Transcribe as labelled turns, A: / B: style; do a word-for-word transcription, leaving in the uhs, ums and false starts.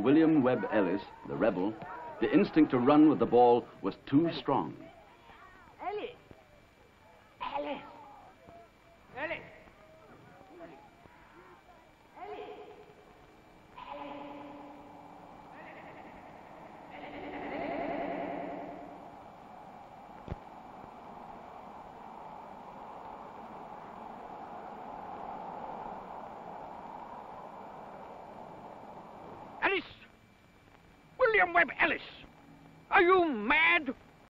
A: William Webb Ellis, the rebel, the instinct to run with the ball was too strong.
B: Ellis! Ellis! Ellis! Ellis! William Webb Ellis! Are you mad?